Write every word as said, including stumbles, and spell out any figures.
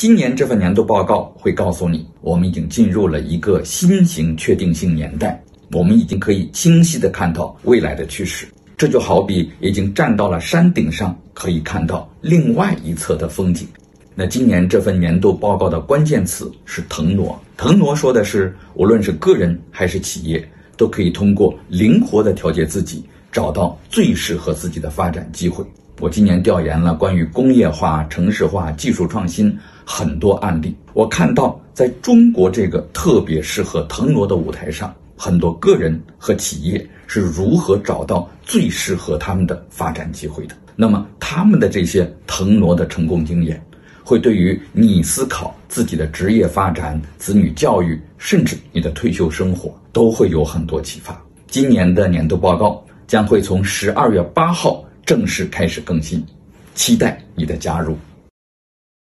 今年这份年度报告会告诉你，我们已经进入了一个新型确定性年代，我们已经可以清晰地看到未来的趋势。这就好比已经站到了山顶上，可以看到另外一侧的风景。那今年这份年度报告的关键词是腾挪。腾挪说的是，无论是个人还是企业，都可以通过灵活地调节自己，找到最适合自己的发展机会。我今年调研了关于工业化、城市化、技术创新很多案例，我看到在中国这个特别适合腾挪的舞台上，很多个人和企业是如何找到最适合他们的发展机会的。那么他们的这些腾挪的成功经验，会对于你思考自己的职业发展、子女教育，甚至你的退休生活，都会有很多启发。今年的年度报告将会从十二月八号正式开始更新，期待你的加入。